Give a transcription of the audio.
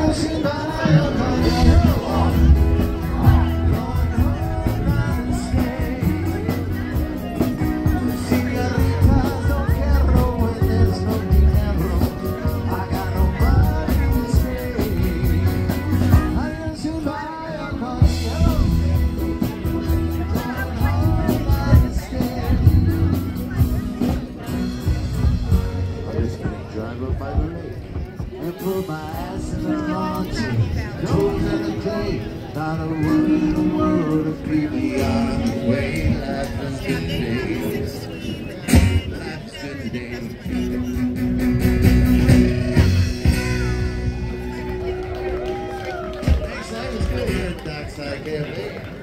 Drive up by the lake and put my ass in the laundry. Those are the days, not a word in the world to keep me on the way. Life is good today. Life is good today. Thanks, life is good here at Dockside Cafe.